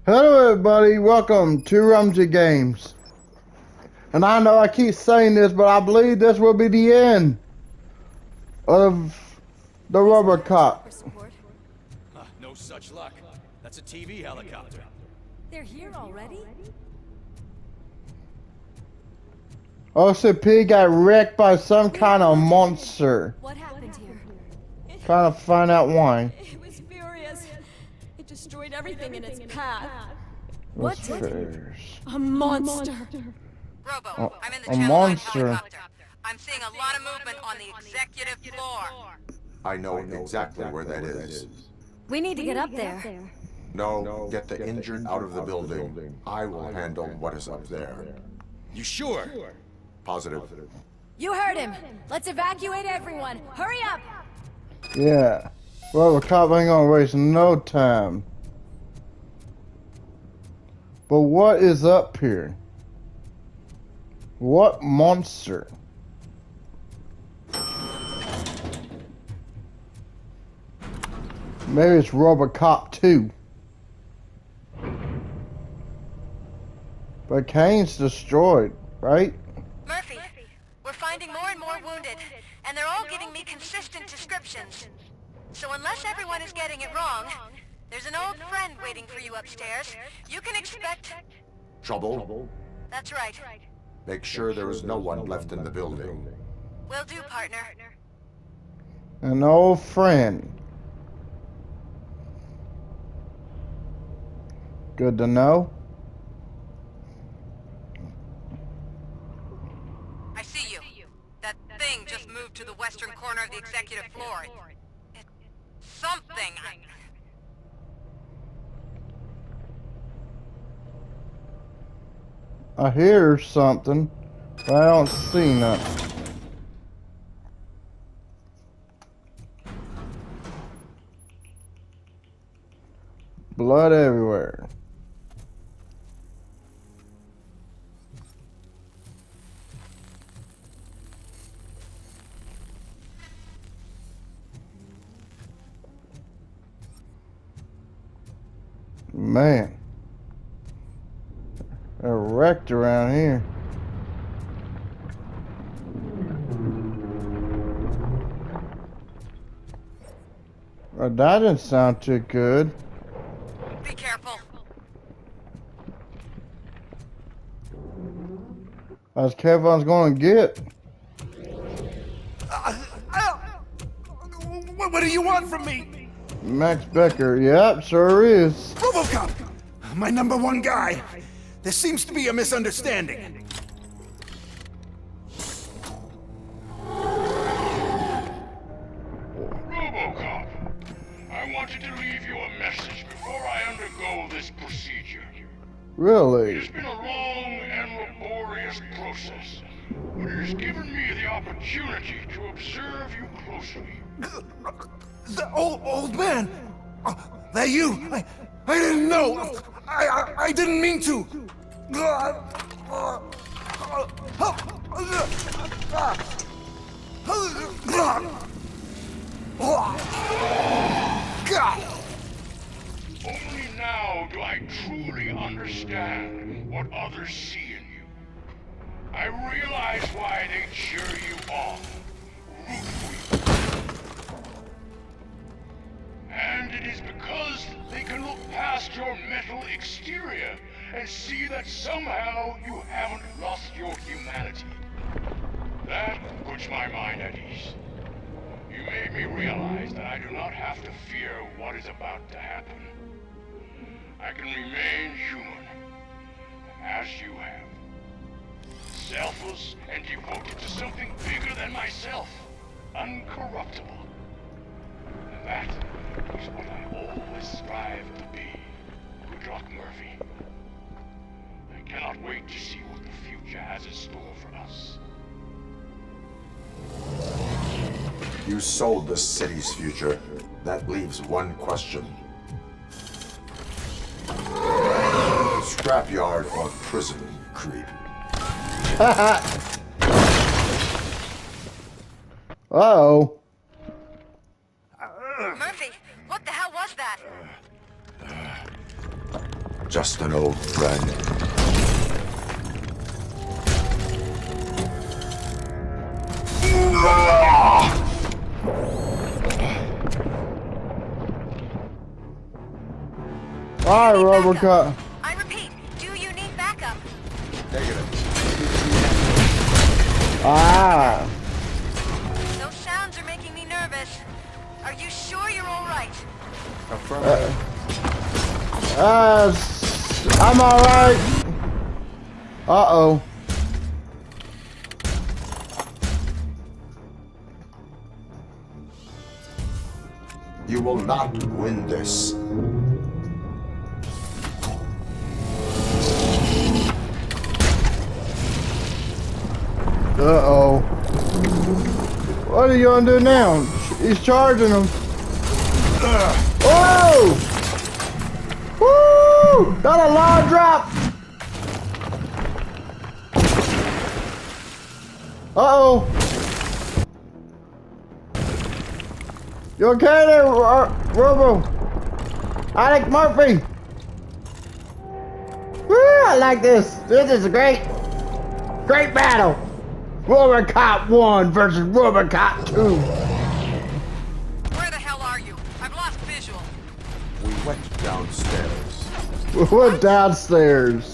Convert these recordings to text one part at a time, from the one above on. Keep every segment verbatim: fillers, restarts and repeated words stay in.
Hello everybody, welcome to Rumsey Games. And I know I keep saying this, but I believe this will be the end of the Robocop. Uh, no such luck. That's a T V helicopter. They're here already? O C P got wrecked by some kind of monster. What happened here? Trying to find out why. It was furious. It destroyed everything in its path. What What did it? A monster. Robo, A- I'm in the a Channel monster. nine helicopter. I'm seeing a lot of movement on the executive floor. I know exactly where that is. We need to get up there. No, get the injured out of the building. I will handle what is up there. You sure? Positive. You heard him. Let's evacuate everyone. Hurry up. Yeah. Robocop ain't gonna waste no time. But what is up here? What monster? Maybe it's Robocop two. But Kane's destroyed, right? Murphy, we're finding more and more wounded, and they're all giving me consistent descriptions. So unless everyone is getting it wrong, there's an old friend waiting for you upstairs. You can expect... Trouble? That's right. Make sure there is no one left in the building. Will do, partner. An old friend. Good to know. I see you. That thing just moved to the western corner of the executive floor. It... something. I... I hear something, but I don't see nothing. Blood everywhere. Man. They're wrecked around here. Well, that didn't sound too good. Be careful. As careful as gonna get. Uh, uh, what, what do you want from me? Max Becker, yep, sure is. RoboCop! My number one guy. There seems to be a misunderstanding. RoboCop, I wanted to leave you a message before I undergo this procedure. Really? It has been a long and laborious process, but it has given me the opportunity to observe you closely. The old old man. Uh, that you? I I didn't know. I I, I didn't mean to. Only now do I truly understand what others see in you. I realize why they cheer you on, root for you. And it is because they can look past your metal exterior and see that somehow you haven't lost your humanity. That puts my mind at ease. You made me realize that I do not have to fear what is about to happen. I can remain human, as you have. Selfless and devoted to something bigger than myself. Uncorruptible. And that is what I always strive to be, Goodrock Murphy. I cannot wait to see what the future has in store for us. You sold the city's future. That leaves one question. Scrapyard or prison, creep? Uh-oh. Murphy, what the hell was that? just an old friend. Alright, Robocop. I repeat, do you need backup? Negative. Ah. Those sounds are making me nervous. Are you sure you're all right? Affirmative. Uh, I'm alright. Uh-oh. You will not win this. Uh-oh. What are you gonna do now? He's charging him. Oh! Woo! Got a long drop! Uh-oh. You okay there, Ro Robo? Alec Murphy! Woo! I like this. This is a great, great battle. Robocop one versus Robocop two. Where the hell are you? I've lost visual. We went downstairs. We went downstairs.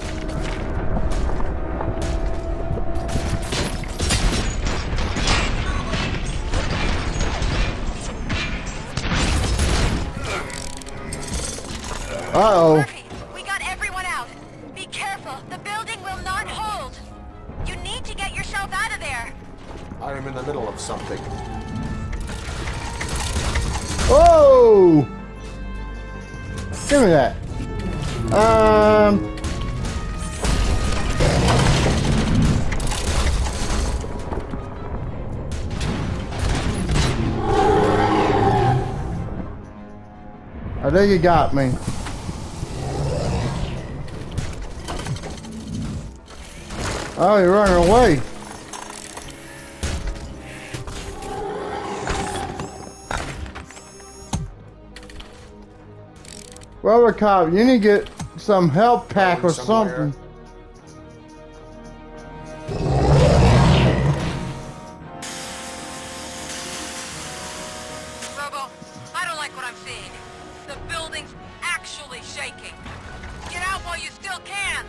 Uh-oh. Murphy, we got everyone out. Be careful. The building will not hold. You need to get yourself out of there. I am in the middle of something. Oh! Give me that. Um. I think you got me. Oh, you're running away. Robocop, you need to get some health pack or something. Robo, I don't like what I'm seeing. The building's actually shaking. Get out while you still can.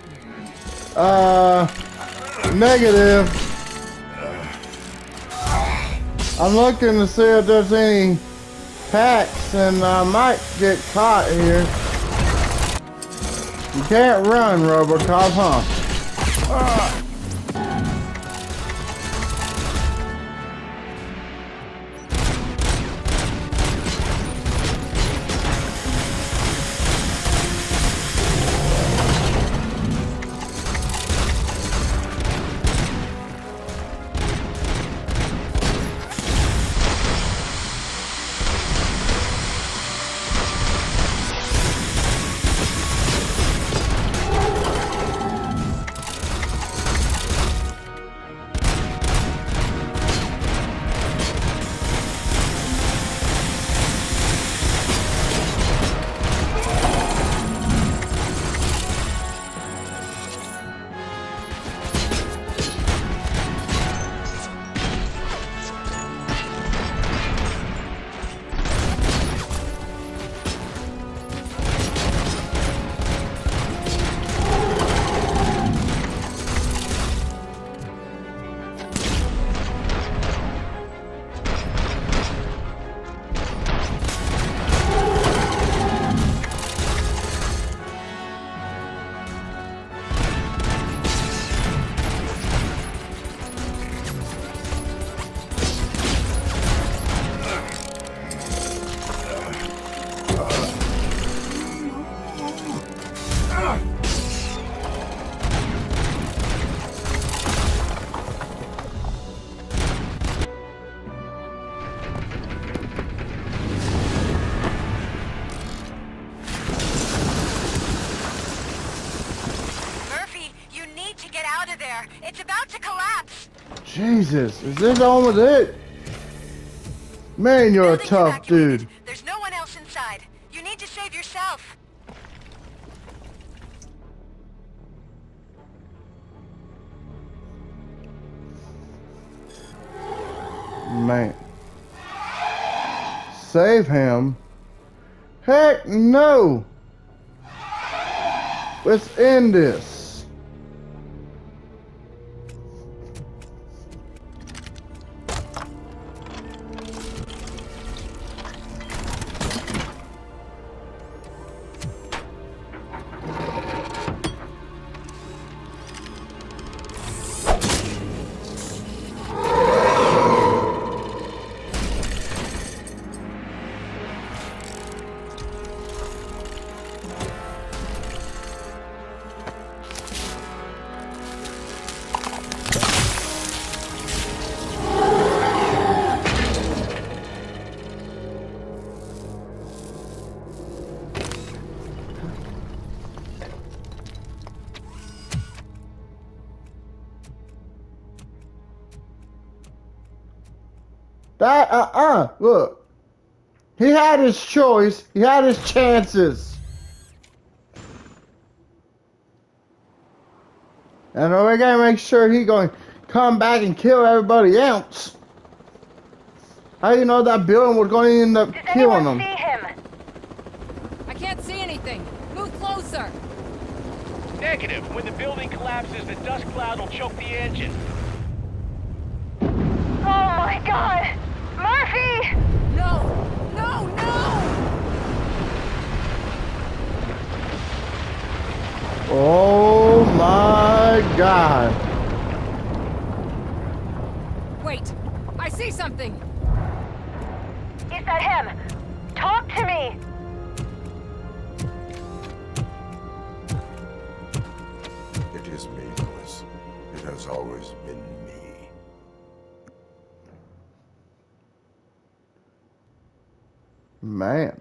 Uh, negative. I'm looking to see if there's any packs, and I might get caught here. You can't run, Robocop, huh? Uh. It's about to collapse. Jesus, is this almost it? Man, you're a Building tough evacuated. dude. There's no one else inside. You need to save yourself. Man. Save him? Heck no! Let's end this. That, uh-uh, look. He had his choice. He had his chances. And we gotta make sure he gonna come back and kill everybody else. How do you know that building was going to end up Does killing anyone him? see him? I can't see anything. Move closer. Negative. When the building collapses, the dust cloud will choke the engine. Oh my god! Murphy! No! No, no! Oh my god. Wait! I see something! Is that him? Talk to me! It is me, Louis. It has always been me. Man.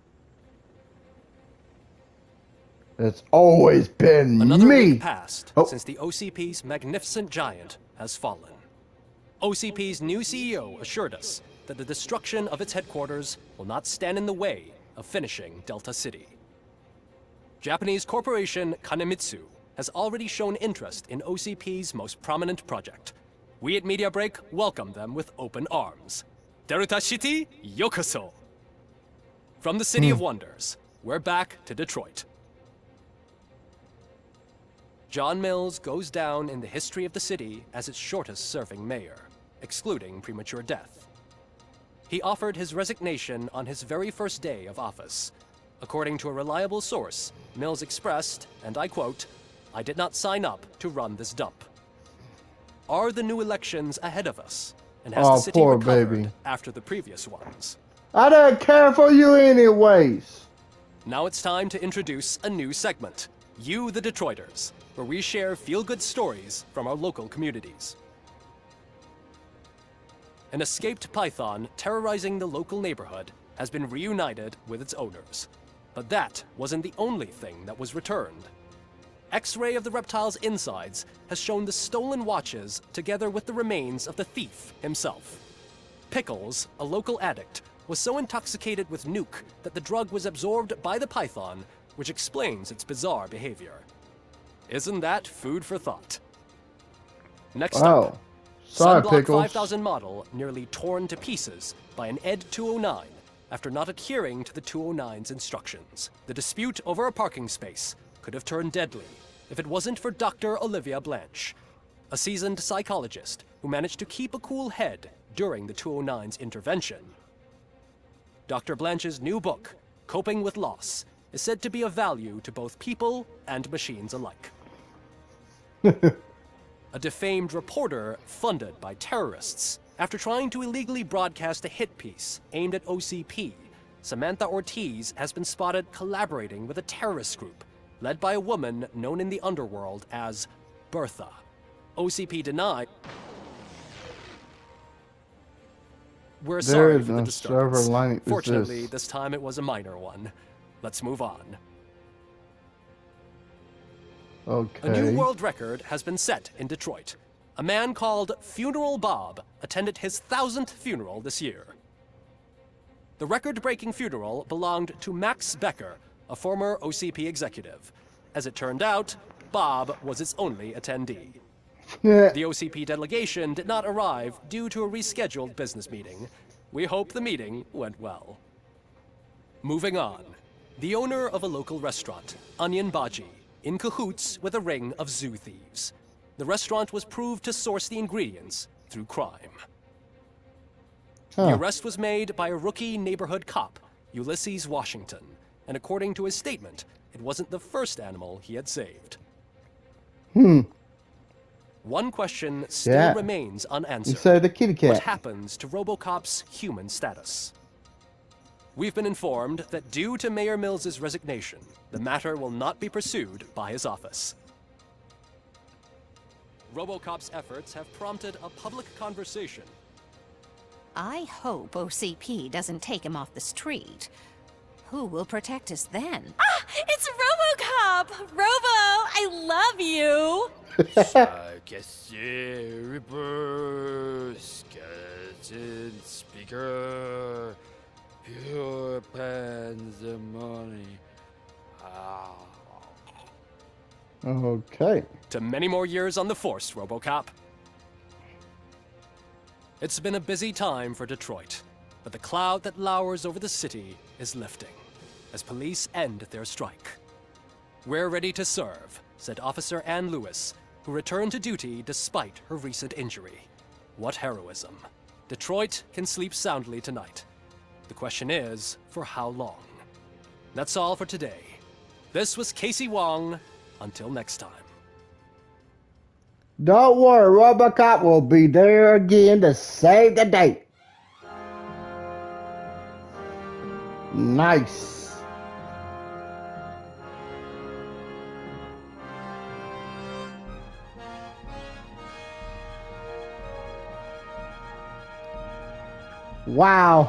It's always been Another me. week passed Oh. since the O C P's magnificent giant has fallen. O C P's new C E O assured us that the destruction of its headquarters will not stand in the way of finishing Delta City. Japanese corporation Kanemitsu has already shown interest in O C P's most prominent project. We at Media Break welcome them with open arms. Delta City, yokoso! From the City of Wonders, we're back to Detroit. John Mills goes down in the history of the city as its shortest-serving mayor, excluding premature death. He offered his resignation on his very first day of office. According to a reliable source, Mills expressed, and I quote, "I did not sign up to run this dump." Are the new elections ahead of us? And has Oh, the city poor recovered baby. after the previous ones? I don't care for you anyways. Now it's time to introduce a new segment, You the Detroiters, where we share feel-good stories from our local communities. An escaped python terrorizing the local neighborhood has been reunited with its owners. But that wasn't the only thing that was returned. X-ray of the reptile's insides has shown the stolen watches together with the remains of the thief himself. Pickles, a local addict, was so intoxicated with nuke that the drug was absorbed by the python, which explains its bizarre behavior. Isn't that food for thought? Next Wow. up, Sorry, Sunblock Pickles. five thousand model nearly torn to pieces by an E D two oh nine after not adhering to the two oh nine's instructions. The dispute over a parking space could have turned deadly if it wasn't for Doctor Olivia Blanche, a seasoned psychologist who managed to keep a cool head during the two oh nine's intervention. Doctor Blanche's new book, Coping with Loss, is said to be of value to both people and machines alike. A defamed reporter funded by terrorists. After trying to illegally broadcast a hit piece aimed at O C P, Samantha Ortiz has been spotted collaborating with a terrorist group led by a woman known in the underworld as Bertha. O C P denied. We're There sorry is for the no disturbance. server line Fortunately, exists. this time it was a minor one. Let's move on. Okay. A new world record has been set in Detroit. A man called Funeral Bob attended his thousandth funeral this year. The record-breaking funeral belonged to Max Becker, a former O C P executive. As it turned out, Bob was its only attendee. The O C P delegation did not arrive due to a rescheduled business meeting. We hope the meeting went well. Moving on. The owner of a local restaurant, Onion Baji, in cahoots with a ring of zoo thieves. The restaurant was proved to source the ingredients through crime. Huh. The arrest was made by a rookie neighborhood cop, Ulysses Washington, and according to his statement, it wasn't the first animal he had saved. Hmm. One question still Yeah. remains unanswered. You say the kitty cat. What happens to RoboCop's human status? We've been informed that due to Mayor Mills's resignation, the matter will not be pursued by his office. RoboCop's efforts have prompted a public conversation. I hope O C P doesn't take him off the street. Who will protect us then? Ah! It's RoboCop! Robo, I love you! Caissier, Reaper, skeleton, speaker, pure pandemonium. Ah. Okay. To many more years on the force, RoboCop. It's been a busy time for Detroit, but the cloud that lowers over the city is lifting as police end their strike. We're ready to serve, said Officer Ann Lewis, who returned to duty despite her recent injury. What heroism. Detroit can sleep soundly tonight. The question is, for how long? That's all for today. This was Casey Wong. Until next time. Don't worry, RoboCop will be there again to save the day. Nice. Wow.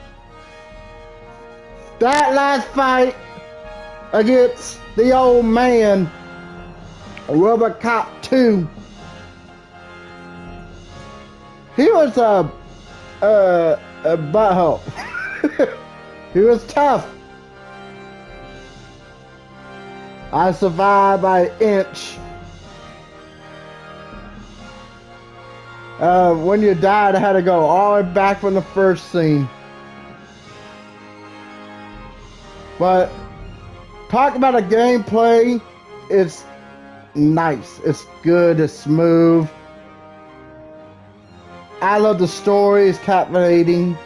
That last fight against the old man, RoboCop two. He was a, a, a butthole. He was tough. I survived by an inch. Uh, when you died, I had to go all the way back from the first scene. But talk about a gameplay, it's nice, it's good, it's smooth. I love the story, it's captivating.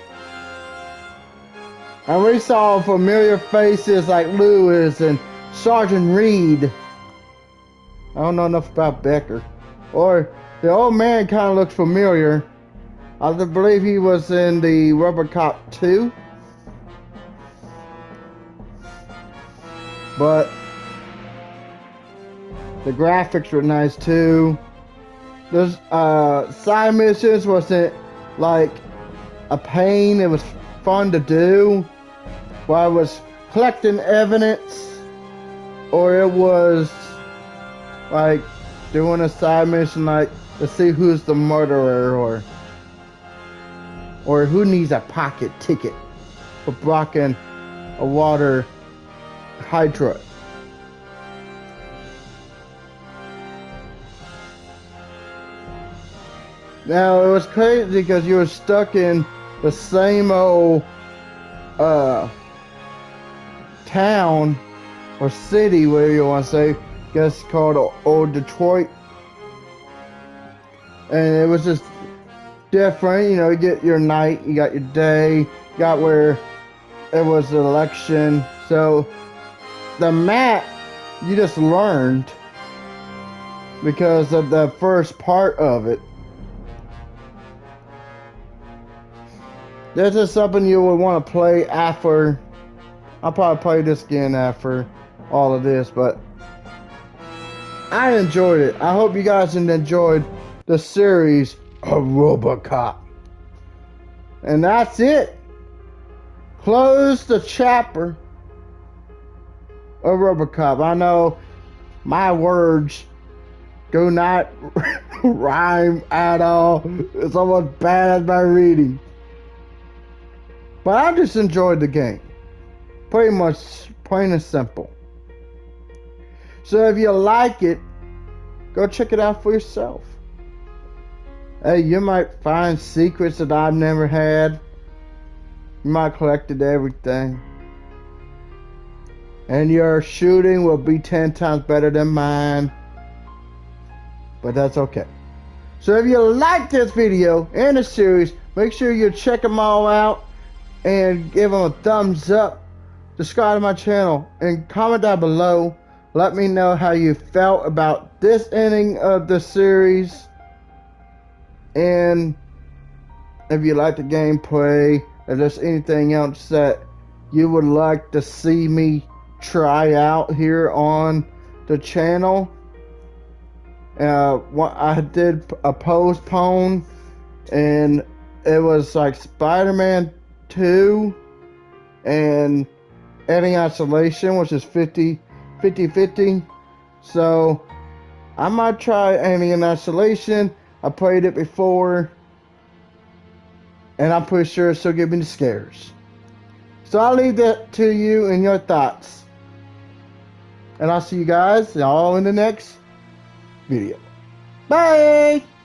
And we saw familiar faces like Lewis and Sergeant Reed. I don't know enough about Becker. Or the old man kind of looks familiar. I believe he was in the RoboCop two. But the graphics were nice too. Those uh, side missions wasn't like a pain. It was fun to do. While I was collecting evidence, or it was like doing a side mission like to see who's the murderer, or or who needs a pocket ticket for blocking a water hydrant. Now it was crazy because you were stuck in the same old uh, town or city, whatever you want to say. I guess it's called Old Detroit, and it was just different. You know, you get your night, you got your day, you got where it was an election. So the map you just learned because of the first part of it. This is something you would want to play after. I'll probably play this again after all of this, but I enjoyed it. I hope you guys enjoyed the series of RoboCop. And that's it. Close the chapter of RoboCop. I know my words do not rhyme at all. It's almost bad as my reading. But I just enjoyed the game. Pretty much plain and simple. So if you like it, go check it out for yourself. Hey, you might find secrets that I've never had. You might have collected everything. And your shooting will be ten times better than mine. But that's okay. So if you like this video and the series, make sure you check them all out and give them a thumbs up. Subscribe to my channel and comment down below. Let me know how you felt about this ending of the series. And if you like the gameplay, if there's anything else that you would like to see me try out here on the channel. Uh, what I did a postpone, and it was like Spider-Man two and Alien Isolation, which is fifty fifty. So I might try Alien Isolation. I played it before, and I'm pretty sure it'll still give me the scares. So I'll leave that to you and your thoughts. And I'll see you guys all in the next video. Bye!